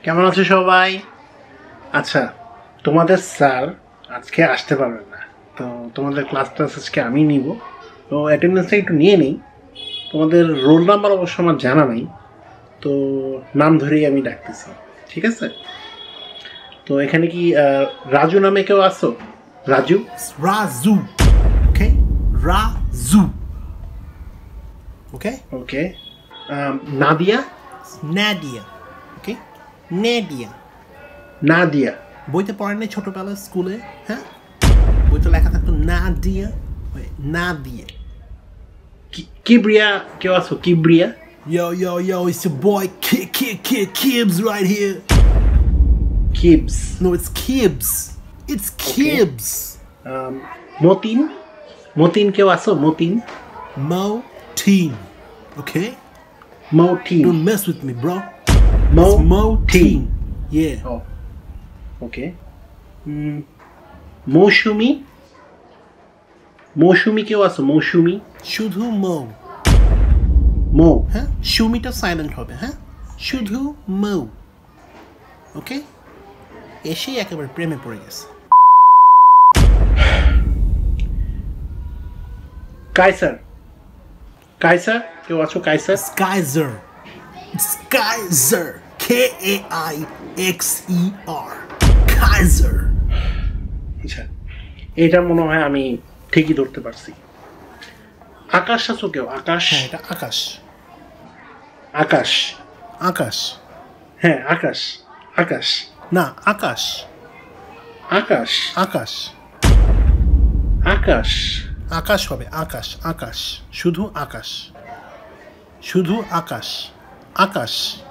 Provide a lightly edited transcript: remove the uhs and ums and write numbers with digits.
কেমন আছো সবাই? আচ্ছা, তোমাদের স্যার আজকে আসতে পারবেন না, তো তোমাদের ক্লাস আজকে আমি নিব। তো অ্যাটেন্ডেন্সটা একটু নিয়ে নিই। তোমাদের রোল নাম্বার অবশ্য আমার জানা নাই, তো নাম ধরেই আমি ডাকতেছি, ঠিক আছে? তো এখানে কি রাজু নামে কেউ আসো? Raju? Razu. Okay? Razu. Okay? ওকে। Nadia? Nadia. Okay? Nadia. Nadia? বইতে পড়েন নাই ছোটবেলায় স্কুলে? হ্যাঁ? বইতে লেখা থাকতো নাদিয়া। নাদিয়া। কিব্রিয়া কেউ আসো? Kibria? Yo, it's your boy Kibbs right here. কিবস? No, it's Kibbs. It's Kibbs. Matin? Matin কেউ আসো? Matin? Mo-teen. Okay? মৌটিন? Don't mess with me, bro. It's Mo-teen. Yeah. ও ওকে। মৌসুমি? মৌসুমি কেউ আসো? মৌসুমি? শুধু মৌ। মৌ? হ্যাঁ, সুমিটা সাইলেন্ট হবে। হ্যাঁ, শুধু মৌ। ওকে, এসেই একেবারে প্রেমে পড়ে গেছে। কাইসার? কাইসার কেউ আছো? কাইসার? স্কাইজার। স্কাইজার। Kaixer. কাইজার। আচ্ছা, এটা মনে হয় আমি ঠিকই ধরতে পারছি। আকাশ আছো কেউ? আকাশ? হ্যাঁ, এটা আকাশ। আকাশ? আকাশ। হ্যাঁ, আকাশ। আকাশ না, আকাশ। আকাশ? আকাশ। আকাশ? আকাশ হবে। আকাশ। আকাশ। শুধু আকাশ। শুধু আকাশ। আকাশ।